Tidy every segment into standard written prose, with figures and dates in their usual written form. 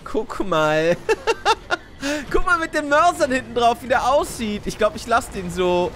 Guck mal. Guck mal mit den Mörsern hinten drauf, wie der aussieht. Ich glaube, ich lasse den so.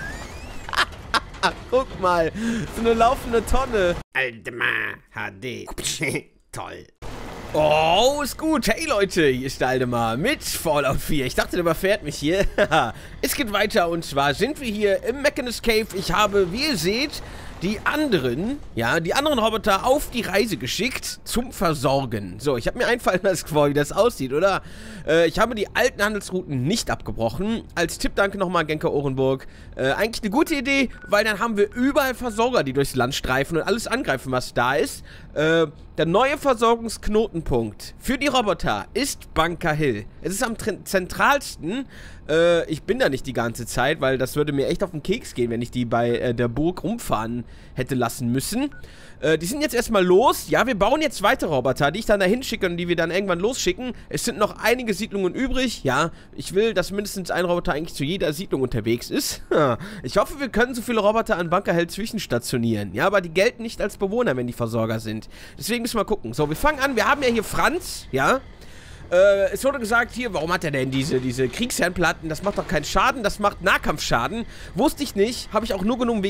Guck mal. So eine laufende Tonne. Aldemar HD. Toll. Oh, ist gut. Hey Leute, hier ist der Aldemar mit Fallout 4. Ich dachte, der überfährt mich hier. Es geht weiter und zwar sind wir hier im Mechanist Cave. Ich habe, wie ihr seht, die anderen Roboter auf die Reise geschickt zum Versorgen. So, ich habe mir einfallen lassen, wie das aussieht, oder? Ich habe die alten Handelsrouten nicht abgebrochen. Als Tipp danke nochmal Genker Ohrenburg. Eigentlich eine gute Idee, weil dann haben wir überall Versorger, die durchs Land streifen und alles angreifen, was da ist. Der neue Versorgungsknotenpunkt für die Roboter ist Bunker Hill. Es ist am zentralsten. Ich bin da nicht die ganze Zeit, weil das würde mir echt auf den Keks gehen, wenn ich die bei der Burg rumfahren hätte lassen müssen. Die sind jetzt erstmal los. Ja, wir bauen jetzt weitere Roboter, die ich dann dahin schicke und die wir dann irgendwann losschicken. Es sind noch einige Siedlungen übrig. Ja, ich will, dass mindestens ein Roboter eigentlich zu jeder Siedlung unterwegs ist. Ich hoffe, wir können so viele Roboter an Bunker Hill zwischenstationieren. Ja, aber die gelten nicht als Bewohner, wenn die Versorger sind. Deswegen müssen wir gucken. So, wir fangen an. Wir haben ja hier Franz, ja. Es wurde gesagt, hier, warum hat er denn diese Kriegsherrenplatten? Das macht doch keinen Schaden, das macht Nahkampfschaden. Wusste ich nicht, habe ich auch nur genommen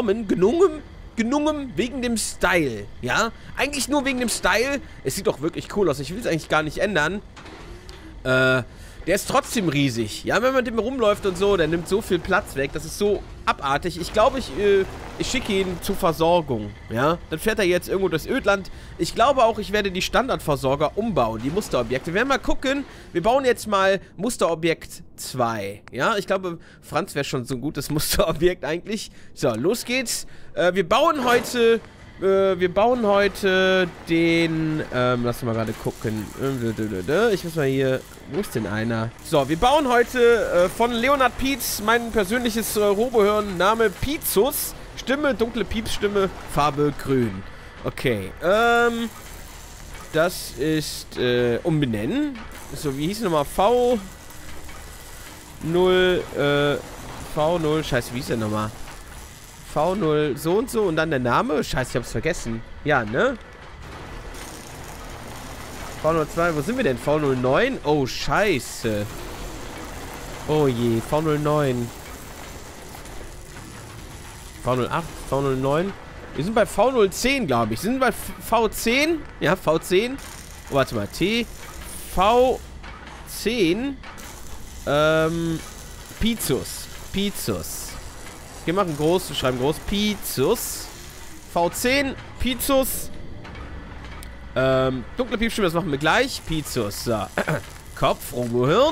wegen dem Style, ja? Eigentlich nur wegen dem Style. Es sieht doch wirklich cool aus, ich will es eigentlich gar nicht ändern. Der ist trotzdem riesig, ja? Wenn man mit dem rumläuft und so, der nimmt so viel Platz weg, das ist so abartig. Ich glaube, ich schicke ihn zur Versorgung, ja? Dann fährt er jetzt irgendwo durchs Ödland. Ich glaube auch, ich werde die Standardversorger umbauen, die Musterobjekte. Wir werden mal gucken, wir bauen jetzt mal Musterobjekt 2, ja? Ich glaube, Franz wäre schon so ein gutes Musterobjekt eigentlich. So, los geht's. Wir bauen heute den, lass mal gerade gucken. Ich muss mal hier, wo ist denn einer? So, wir bauen heute von Leonard Pietz mein persönliches Robohirn, Name Piezus, Stimme, dunkle Piepsstimme, Farbe grün. Okay, das ist, umbenennen. So, wie hieß nochmal? V0, scheiße, wie hieß der nochmal? V0 so und so und dann der Name. Scheiße, ich hab's vergessen. Ja, ne? V02, wo sind wir denn? V09? Oh, scheiße. Oh je, V09. V08, V09. Wir sind bei V010, glaube ich. Sind wir bei V10? Ja, V10. Oh, warte mal. T. V10. Piezus. Wir machen groß, wir schreiben groß. Piezus. V10. Piezus. Dunkle Piepstimme, das machen wir gleich. Piezus. So. Kopf, Robohirn.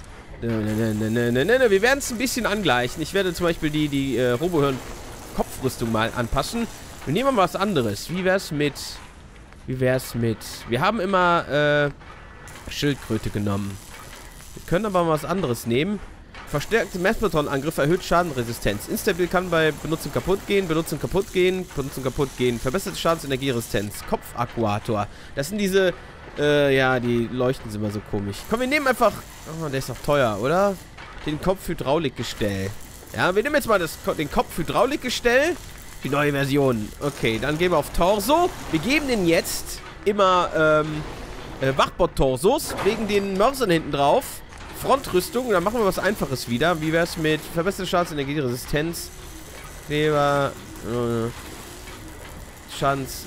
Wir werden es ein bisschen angleichen. Ich werde zum Beispiel die Robohirn-Kopfrüstung mal anpassen. Wir nehmen mal was anderes. Wie wär's mit... Wir haben immer Schildkröte genommen. Wir können aber mal was anderes nehmen. Verstärkte Mastodon-Angriff erhöht Schadenresistenz. Instabil kann bei Benutzung kaputt gehen, Benutzung kaputt gehen. Verbesserte Schadensenergieresstenz. Kopfakkuator. Das sind diese, ja, die leuchten immer so komisch. Komm, wir nehmen einfach... Oh, der ist doch teuer, oder? Den Kopfhydraulikgestell. Ja, wir nehmen jetzt mal den Kopfhydraulikgestell. Die neue Version. Okay, dann gehen wir auf Torso. Wir geben den jetzt immer, Wachbot-Torsos. Wegen den Mörsern hinten drauf. Frontrüstung, dann machen wir was Einfaches wieder. Wie wär's mit verbesserte Schadensenergieresistenz? Kleber, Schadens...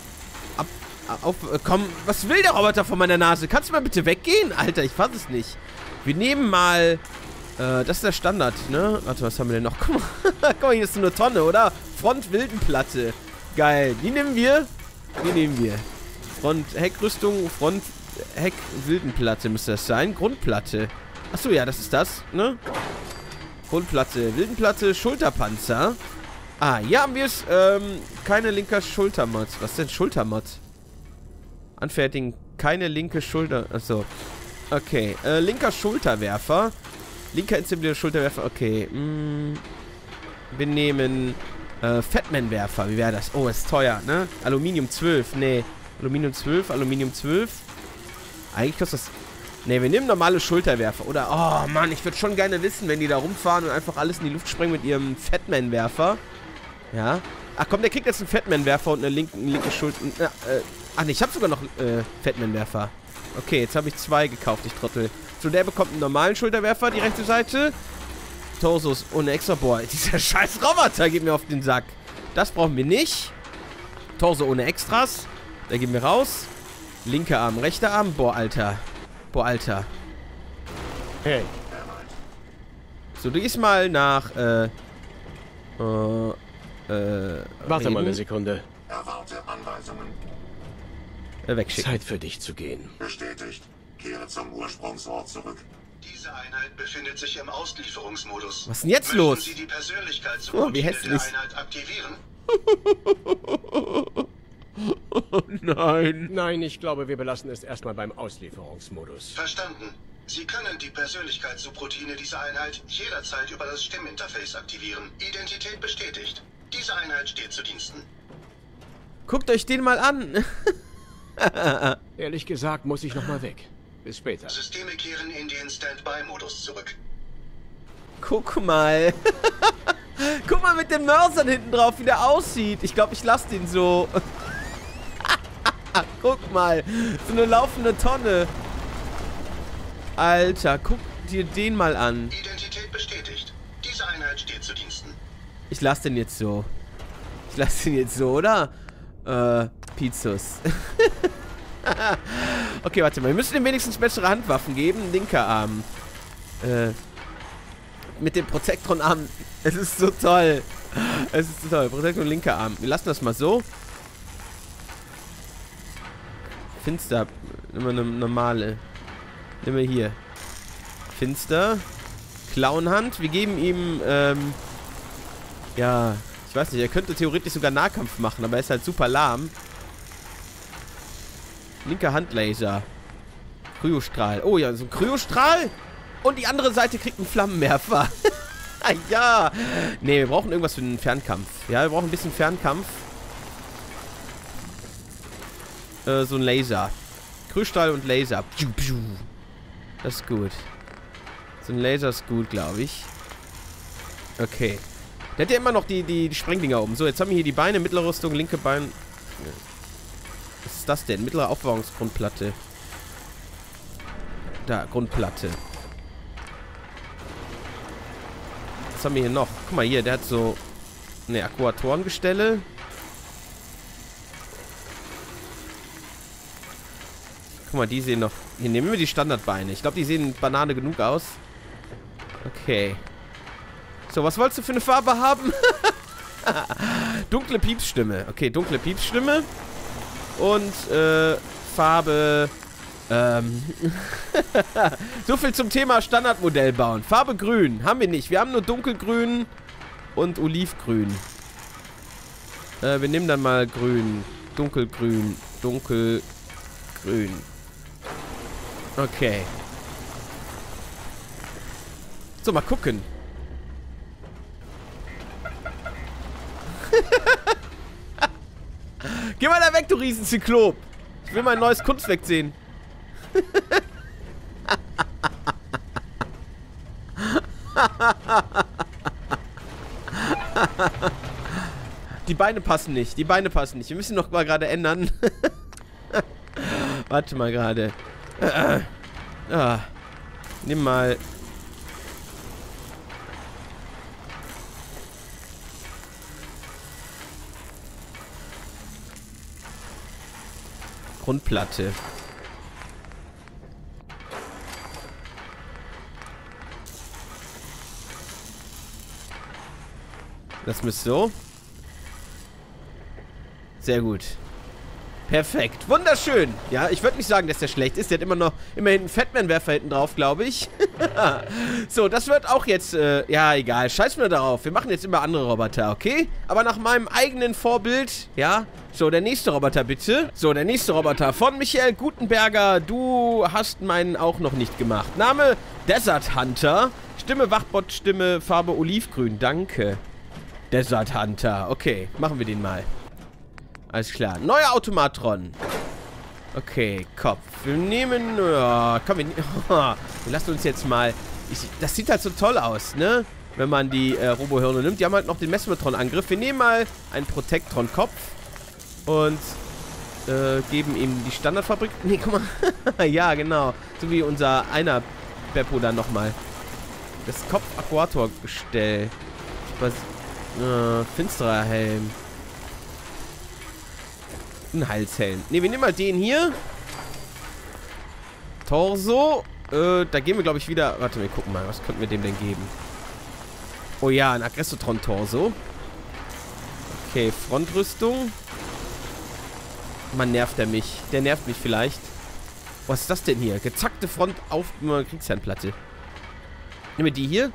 komm, was will der Roboter von meiner Nase? Kannst du mal bitte weggehen? Alter, ich fass es nicht. Wir nehmen mal... das ist der Standard, ne? Warte, was haben wir denn noch? Guck mal, hier ist so eine Tonne, oder? Front-Wildenplatte. Geil. Die nehmen wir. Front-Heckrüstung, Front-Heck-Wildenplatte müsste das sein. Grundplatte. Achso, ja, das ist das, ne? Grundplatte, Wildenplatte, Schulterpanzer. Ah, hier haben wir es. Keine linker Schultermod. Was ist denn Schultermod? Anfertigen. Keine linke Schulter. Achso. Okay. Linker Schulterwerfer. Linker instabilierter Schulterwerfer. Okay. Wir nehmen Fatman-Werfer. Wie wäre das? Oh, ist teuer, ne? Aluminium 12. Nee. Aluminium 12. Eigentlich kostet das... Ne, wir nehmen normale Schulterwerfer. Oder... Oh, Mann, ich würde schon gerne wissen, wenn die da rumfahren und einfach alles in die Luft sprengen mit ihrem Fatman-Werfer. Ja. Ach komm, der kriegt jetzt einen Fatman-Werfer und eine linke Schulter... ach ne, ich habe sogar noch Fatman-Werfer. Okay, jetzt habe ich 2 gekauft, ich Trottel. So, der bekommt einen normalen Schulterwerfer, die rechte Seite. Torsos ohne extra. Boah, dieser scheiß Roboter geht mir auf den Sack. Das brauchen wir nicht. Torso ohne Extras. Da gehen wir raus. Linker Arm, rechter Arm. Boah, Alter. Boah, Alter. Hey. So, du gehst mal nach, Warte reden. mal eine Sekunde. Erwarte Anweisungen. Wegschicken. Zeit für dich zu gehen. Bestätigt. Kehre zum Ursprungsort zurück. Diese Einheit befindet sich im Auslieferungsmodus. Was ist denn jetzt Möchten los? Sie die Persönlichkeit zur Oh, wie Routine der hässlich. Einheit aktivieren? Oh nein. Nein, ich glaube, wir belassen es erstmal beim Auslieferungsmodus. Verstanden. Sie können die Persönlichkeitssubroutine dieser Einheit jederzeit über das Stimminterface aktivieren. Identität bestätigt. Diese Einheit steht zu Diensten. Guckt euch den mal an. Ehrlich gesagt, muss ich nochmal weg. Bis später. Systeme kehren in den Standby-Modus zurück. Guck mal. Guck mal mit den Mörsern hinten drauf, wie der aussieht. Ich glaube, ich lasse den so. Guck mal. So eine laufende Tonne. Alter, guck dir den mal an. Identität bestätigt. Diese Einheit steht zu Diensten. Ich lasse den jetzt so. Ich lasse den jetzt so, oder? Pizus. Okay, warte mal. Wir müssen ihm wenigstens bessere Handwaffen geben. Linker Arm. Mit dem Protektron-Arm. Es ist so toll. Es ist so toll. Protektron linker Arm. Wir lassen das mal so. Finster. Nimm mal eine normale. Nimm mal hier. Finster. Clownhand. Wir geben ihm, ja, ich weiß nicht, er könnte theoretisch sogar Nahkampf machen, aber er ist halt super lahm. Linker Handlaser. Kryostrahl. Oh ja, so ein Kryostrahl. Und die andere Seite kriegt einen Flammenwerfer. Ja. Nee, wir brauchen irgendwas für den Fernkampf. Ja, wir brauchen ein bisschen Fernkampf. So ein Laser. Kryostrahl und Laser. Das ist gut. So ein Laser ist gut, glaube ich. Okay. Der hat ja immer noch die Sprengdinger oben. So, jetzt haben wir hier die Beine, mittlere Rüstung, linke Bein. Was ist das denn? Mittlere Aufbewahrungsgrundplatte. Da, Grundplatte. Was haben wir hier noch? Guck mal hier, der hat so eine Akkuatorengestelle. Guck mal, die sehen noch... Hier nehmen wir die Standardbeine. Ich glaube, die sehen Banane genug aus. Okay. So, was wolltest du für eine Farbe haben? Dunkle Piepsstimme. Okay, dunkle Piepsstimme. Und, Farbe... So viel zum Thema Standardmodell bauen. Farbe grün. Haben wir nicht. Wir haben nur dunkelgrün und olivgrün. Wir nehmen dann mal grün. Dunkelgrün. Dunkelgrün. Okay. So, mal gucken. Geh mal da weg, du Riesenzyklop. Ich will mein neues Kunstwerk sehen. Die Beine passen nicht. Die Beine passen nicht. Wir müssen noch mal gerade ändern. Warte mal gerade. Nimm mal. Grundplatte. Das müsste so. Sehr gut. Perfekt. Wunderschön. Ja, ich würde nicht sagen, dass der schlecht ist. Der hat immerhin einen Fatman-Werfer hinten drauf, glaube ich. So, das wird auch jetzt, ja, egal. Scheiß mir darauf. Wir machen jetzt immer andere Roboter, okay? Aber nach meinem eigenen Vorbild, ja. So, der nächste Roboter, bitte. So, der nächste Roboter von Michael Gutenberger. Du hast meinen auch noch nicht gemacht. Name Desert Hunter. Stimme Wachbot, Stimme Farbe Olivgrün. Danke. Desert Hunter. Okay, machen wir den mal. Alles klar. Neuer Automatron. Okay, Kopf. Wir nehmen... Oh, komm, wir lassen uns jetzt mal... das sieht halt so toll aus, ne? Wenn man die Robohirne nimmt. Die haben halt noch den Mesmetron-Angriff. Wir nehmen mal einen Protektron-Kopf. Und geben ihm die Standardfabrik. Nee, guck mal. Ja, genau. So wie unser einer Beppo dann nochmal. Das Kopf-Aquator-Gestell. Was? Finsterer Helm. Ein Halshelm. Ne, wir nehmen mal den hier. Torso. Da gehen wir, glaube ich, wieder... Warte, wir gucken mal. Was könnten wir dem denn geben? Oh ja, ein Aggressotron-Torso. Okay, Frontrüstung. Man nervt er mich. Der nervt mich vielleicht. Was ist das denn hier? Gezackte Front auf Kriegsherrenplatte. Nehmen wir die hier.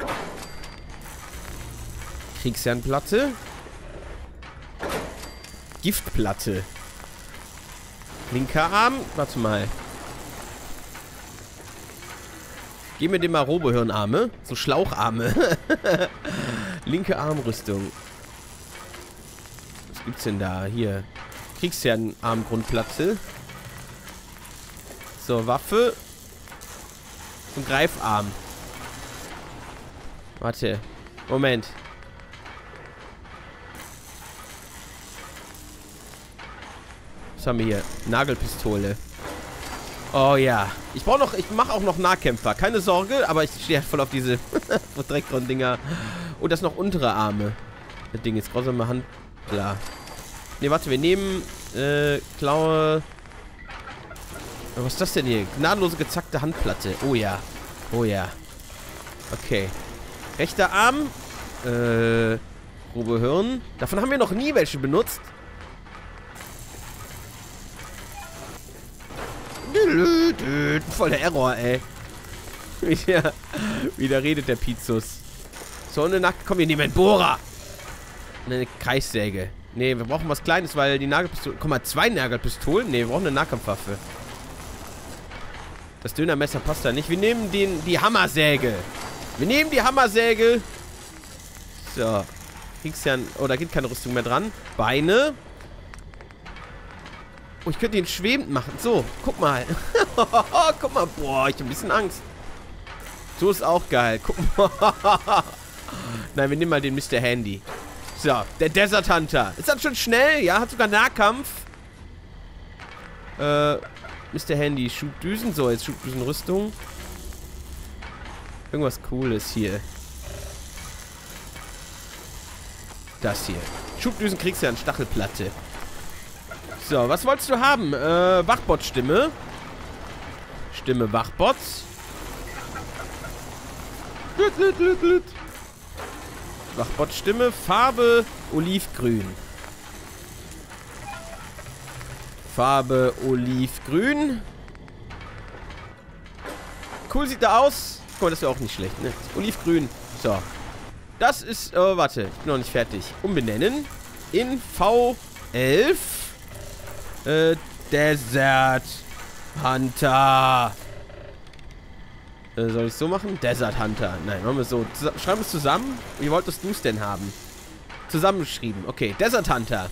Kriegsherrenplatte. Giftplatte. Linker Arm. Warte mal. Geben wir dem mal Robohirnarme. So Schlaucharme. Linke Armrüstung. Was gibt's denn da? Hier. Kriegsherrenarmgrundplatte. So, Waffe. Und Greifarm. Warte. Moment. Was haben wir hier? Nagelpistole. Oh ja. Ich mache auch noch Nahkämpfer. Keine Sorge, aber ich stehe halt voll auf diese Dreckgrund-Dinger. Oh, das noch untere Arme. Das Ding ist grausame Hand. Klar. Ne, warte, wir nehmen Klaue. Was ist das denn hier? Gnadenlose gezackte Handplatte. Oh ja. Oh ja. Okay. Rechter Arm. Grobe Hirn. Davon haben wir noch nie welche benutzt. Voll der Error, ey. Wieder redet der Pizus. So, eine Komm, wir nehmen einen Bohrer. Eine Kreissäge. Ne, wir brauchen was Kleines, weil die Nagelpistole... Guck mal, 2 Nagelpistolen? Ne, wir brauchen eine Nahkampfwaffe. Das Dönermesser passt da nicht. Wir nehmen die Hammersäge. Wir nehmen die Hammersäge. So. Kriegsherren... Oh, da geht keine Rüstung mehr dran. Beine. Oh, ich könnte ihn schwebend machen. So, guck mal. Guck mal. Boah, ich hab ein bisschen Angst. So ist auch geil. Guck mal. Nein, wir nehmen mal den Mr. Handy. So, der Desert Hunter. Ist das schon schnell? Ja, hat sogar Nahkampf. Mr. Handy. Schubdüsen. So, jetzt Schubdüsenrüstung. Irgendwas Cooles hier. Das hier. Schubdüsen kriegst du ja eine Stachelplatte. So, was wolltest du haben? Wachbot-Stimme. Stimme Wachbots. Wachbot-Stimme. Farbe Olivgrün. Farbe Olivgrün. Cool sieht er aus. Guck mal, das wäre auch nicht schlecht, ne? Olivgrün. So. Das ist, warte, ich bin noch nicht fertig. Umbenennen. In V11. Desert Hunter. Soll ich es so machen? Desert Hunter. Nein, machen wir es so. Schreiben wir es zusammen. Wie wolltest du es denn haben? Zusammengeschrieben. Okay, Desert Hunter.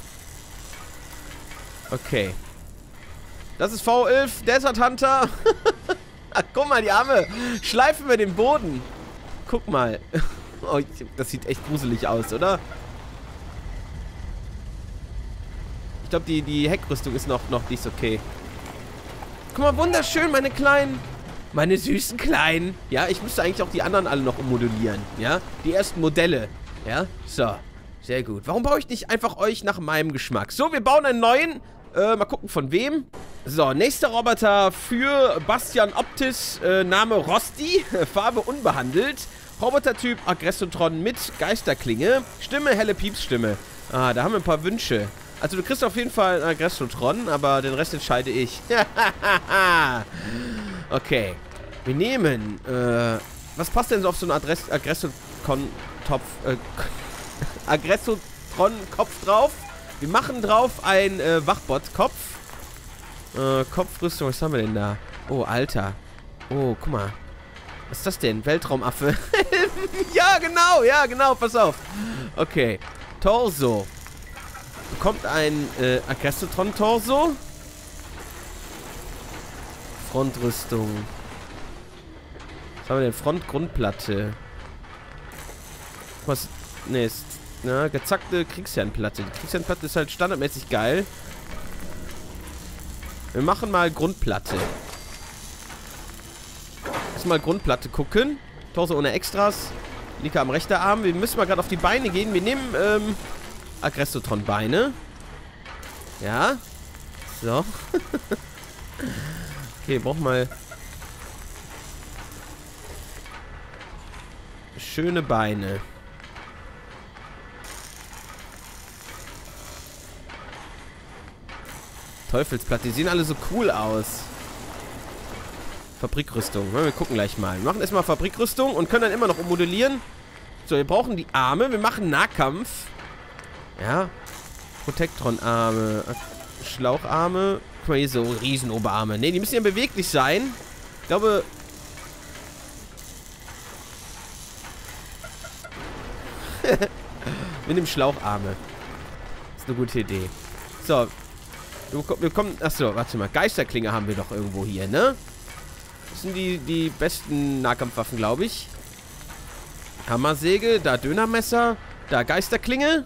Okay. Das ist V11, Desert Hunter. Ach, guck mal, die Arme schleifen wir den Boden. Guck mal. Oh, das sieht echt gruselig aus, oder? Ich glaube, die Heckrüstung ist noch nicht okay. Guck mal, wunderschön, meine Kleinen. Meine süßen Kleinen. Ja, ich müsste eigentlich auch die anderen alle noch ummodellieren. Ja, die ersten Modelle. Ja, so. Sehr gut. Warum baue ich nicht einfach euch nach meinem Geschmack? So, wir bauen einen neuen. Mal gucken, von wem. So, nächster Roboter für Bastian Optis. Name Rosti. Farbe unbehandelt. Robotertyp Aggressotron mit Geisterklinge. Stimme, helle Piepsstimme. Ah, da haben wir ein paar Wünsche. Also du kriegst auf jeden Fall einen Aggressotron, aber den Rest entscheide ich. Okay. Wir nehmen, was passt denn so auf so einen Aggressotron-Topf, Aggressotron-Kopf drauf? Wir machen drauf einen Wachbot-Kopf. Kopfrüstung, was haben wir denn da? Oh, Alter. Oh, guck mal. Was ist das denn? Weltraumaffe. Ja, genau, pass auf. Okay. Torso. Bekommt ein Aggressotron-Torso. Frontrüstung. Was haben wir denn? Frontgrundplatte. Was? Ne, ist. Na, gezackte Kriegsherrenplatte. Die Kriegsherrenplatte ist halt standardmäßig geil. Wir machen mal Grundplatte. Mal Grundplatte gucken. Torso ohne Extras. Nika am rechten Arm. Wir müssen mal gerade auf die Beine gehen. Wir nehmen Aggressotron-Beine. Ja. So. Okay, brauchen mal schöne Beine. Teufelsplatte. Die sehen alle so cool aus. Fabrikrüstung. Wir gucken gleich mal. Wir machen erstmal Fabrikrüstung und können dann immer noch ummodellieren. So, wir brauchen die Arme. Wir machen Nahkampf. Ja. Protektron-Arme. Schlaucharme. Guck mal hier, so Riesenoberarme. Ne, die müssen ja beweglich sein. Ich glaube... Wir nehmen Schlaucharme. Ist eine gute Idee. So. Wir kommen... Achso, warte mal. Geisterklinge haben wir doch irgendwo hier, ne? Das sind die besten Nahkampfwaffen, glaube ich. Hammersäge, da Dönermesser, da Geisterklinge.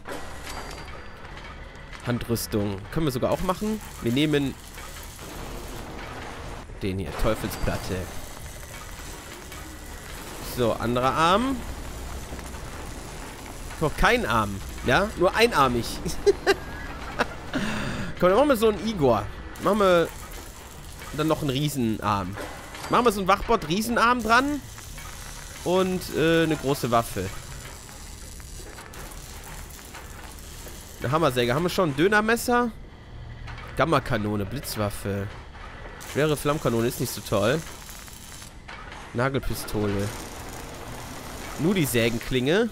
Handrüstung. Können wir sogar auch machen. Wir nehmen den hier, Teufelsplatte. So, anderer Arm. Noch kein Arm. Ja, nur einarmig. Komm, dann machen wir so einen Igor. Machen wir dann noch einen Riesenarm. Machen wir so einen Wachbot-Riesenarm dran. Und eine große Waffe. Eine Hammersäge. Haben wir schon ein Dönermesser? Gammakanone, Blitzwaffe. Schwere Flammkanone ist nicht so toll. Nagelpistole. Nur die Sägenklinge.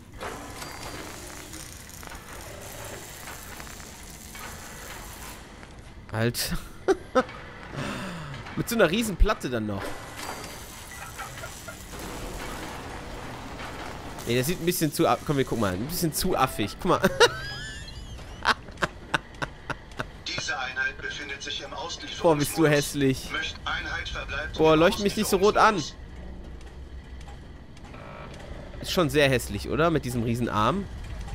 Alter. Mit so einer riesen Platte dann noch. Ne, der sieht ein bisschen zu... Komm, wir gucken mal. Ein bisschen zu affig. Guck mal. Diese Einheit befindet sich im Auslieferungsmodus. Boah, bist du hässlich. Einheit verbleibt Boah, leucht mich nicht so rot an. Ist schon sehr hässlich, oder? Mit diesem riesen Arm.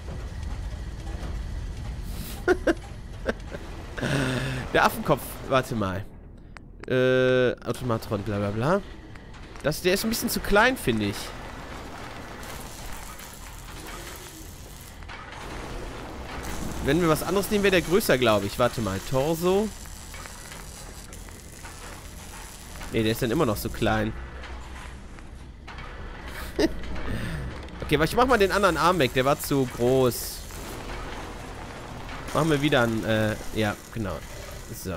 Der Affenkopf. Warte mal. Automatron, bla bla bla. Der ist ein bisschen zu klein, finde ich. Wenn wir was anderes nehmen, wäre der größer, glaube ich. Warte mal. Torso. Ne, der ist dann immer noch so klein. Okay, aber ich mach mal den anderen Arm weg. Der war zu groß. Machen wir wieder einen, ja, genau. So.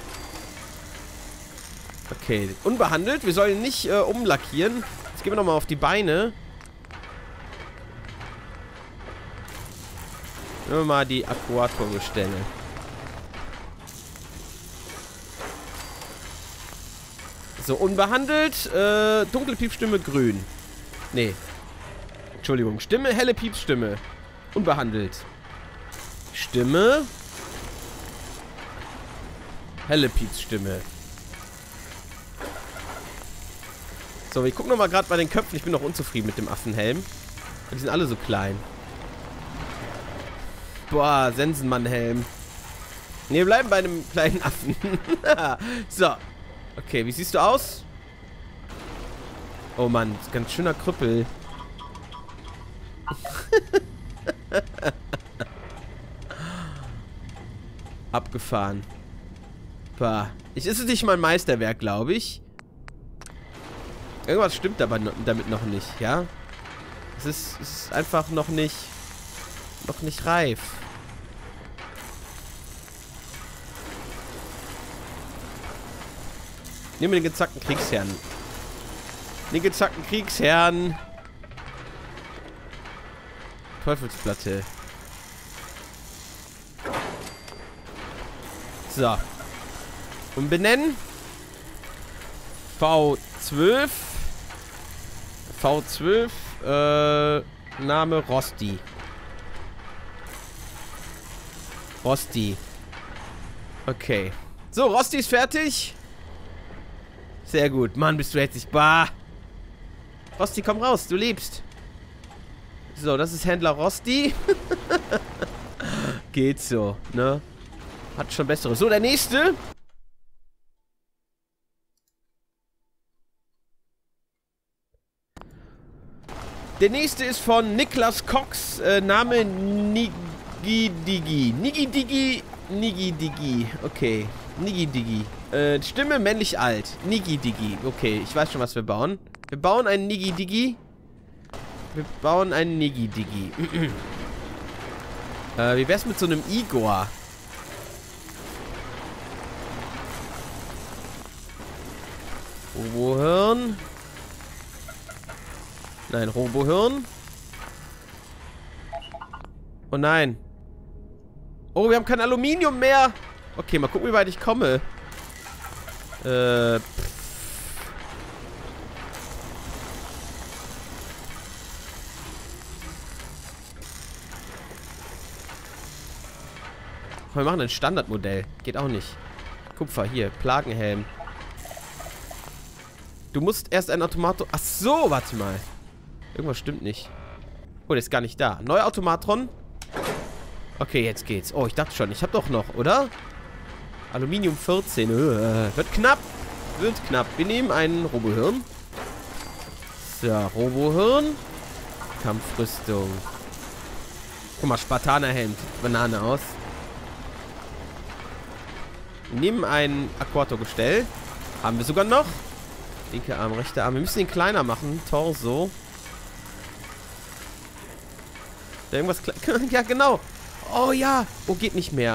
Okay, unbehandelt. Wir sollen nicht umlackieren. Jetzt gehen wir nochmal auf die Beine. Nehmen wir mal die Akkuatorgestelle. So, unbehandelt. Dunkle Piepstimme grün. Nee. Entschuldigung. Stimme, helle Piepsstimme. Unbehandelt. Stimme. Helle Piepsstimme. So, wir gucken nochmal gerade bei den Köpfen. Ich bin noch unzufrieden mit dem Affenhelm. Die sind alle so klein. Boah, Sensenmann-Helm. Ne, wir bleiben bei einem kleinen Affen. So. Okay, wie siehst du aus? Oh Mann, ganz schöner Krüppel. Abgefahren. Bah. Ist es nicht mein Meisterwerk, glaube ich. Irgendwas stimmt aber damit noch nicht, ja? Es ist einfach noch nicht reif. Nehmen wir den gezackten Kriegsherrn. Den gezackten Kriegsherrn. Teufelsplatte. So. Und benennen. V12. V12. Name Rosti. Rosti. Okay. So, Rosti ist fertig. Sehr gut. Mann, bist du hässlich. Bah. Rosti, komm raus. Du lebst. So, das ist Händler Rosti. Geht so, ne? Hat schon bessere. So, der nächste. Der nächste ist von Niklas Cox. Name Nigidigi. Nigidigi. Okay. Nigidigi. Stimme männlich alt. Nigidigi. Okay, ich weiß schon, was wir bauen. Wir bauen einen Nigidigi. Wir bauen einen Nigidigi. Wie wär's mit so einem Igor? Robohirn. Nein, Robohirn. Oh nein. Oh, wir haben kein Aluminium mehr. Okay, mal gucken, wie weit ich komme. Wir machen ein Standardmodell. Geht auch nicht. Kupfer, hier. Plagenhelm. Du musst erst ein Automatron... Ach so, warte mal. Irgendwas stimmt nicht. Oh, der ist gar nicht da. Neuer Automatron. Okay, jetzt geht's. Oh, ich dachte schon. Ich hab doch noch, oder? Aluminium 14. Wird knapp. Wird knapp. Wir nehmen einen Robohirn. So, Robohirn. Kampfrüstung. Guck mal, Spartanerhemd. Banane aus. Wir nehmen ein Aquator-Gestell. Haben wir sogar noch. Linke Arm, rechter Arm. Wir müssen ihn kleiner machen. Torso. Da irgendwas ja, genau. Oh ja. Oh, geht nicht mehr.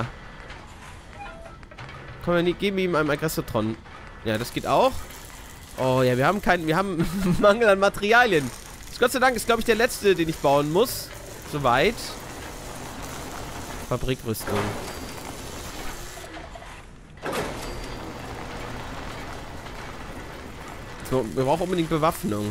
Komm, geben wir ihm einen Aggressotron. Ja, das geht auch. Oh ja, wir haben Mangel an Materialien. Gott sei Dank ist, glaube ich, der letzte, den ich bauen muss. Soweit. Fabrikrüstung. So, wir brauchen unbedingt Bewaffnung.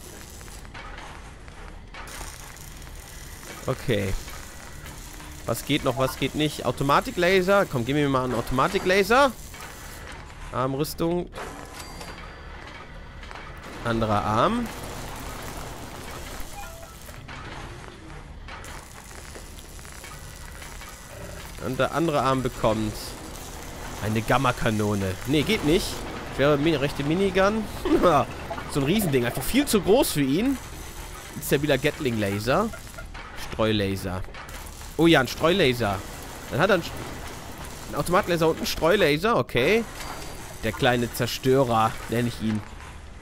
Okay. Was geht noch, was geht nicht? Automatiklaser. Komm, gib mir mal einen Automatiklaser. Armrüstung. Anderer Arm. Und der andere Arm bekommt eine Gamma-Kanone. Nee, geht nicht. Wäre rechte Minigun. So ein Riesending. Einfach viel zu groß für ihn. Stabiler Gatling-Laser. Streulaser. Oh ja, ein Streulaser. Dann hat er einen Automatlaser und einen Streulaser. Okay. Der kleine Zerstörer, nenne ich ihn.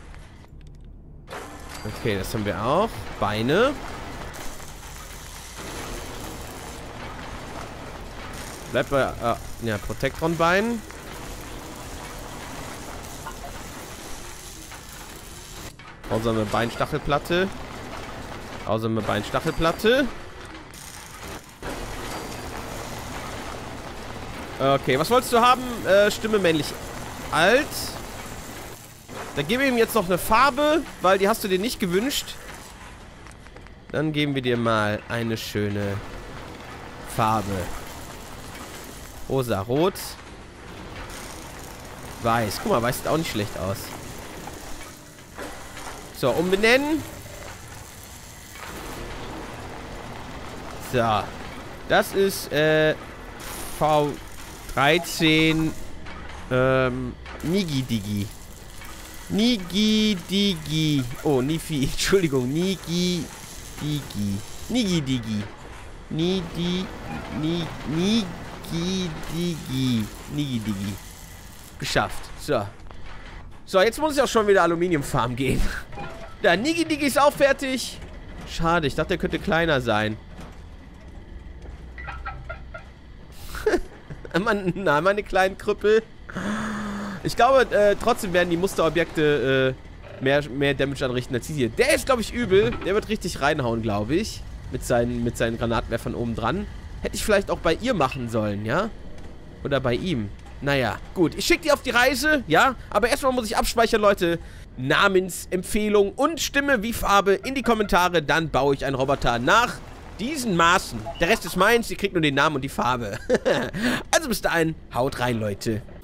Okay, das haben wir auch. Beine. Bleibt bei, ja, Protectron-Bein. Grausame Beinstachelplatte. Grausame Beinstachelplatte. Okay, was wolltest du haben? Stimme männlich alt. Dann geben wir ihm jetzt noch eine Farbe, weil die hast du dir nicht gewünscht. Dann geben wir dir mal eine schöne Farbe. Rosa, rot. Weiß. Guck mal, weiß sieht auch nicht schlecht aus. So, umbenennen. So. Das ist, V13, Nigidigi. Nigidigi. Oh, Nifi. Entschuldigung. Nigidigi. Nigidigi. Nigidigi. Geschafft. So. So, jetzt muss ich auch schon wieder Aluminiumfarm gehen. Der Nigidigi ist auch fertig. Schade, ich dachte, der könnte kleiner sein. Na, meine kleinen Krüppel. Ich glaube, trotzdem werden die Musterobjekte mehr Damage anrichten als hier. Der ist, glaube ich, übel. Der wird richtig reinhauen, glaube ich. Mit seinen Granatwerfern oben dran. Hätte ich vielleicht auch bei ihr machen sollen, ja? Oder bei ihm. Naja, gut. Ich schicke die auf die Reise, ja? Aber erstmal muss ich abspeichern, Leute. Namensempfehlung und Stimme wie Farbe in die Kommentare. Dann baue ich einen Roboter nach diesen Maßen. Der Rest ist meins. Ihr kriegt nur den Namen und die Farbe. Also bis dahin, haut rein, Leute.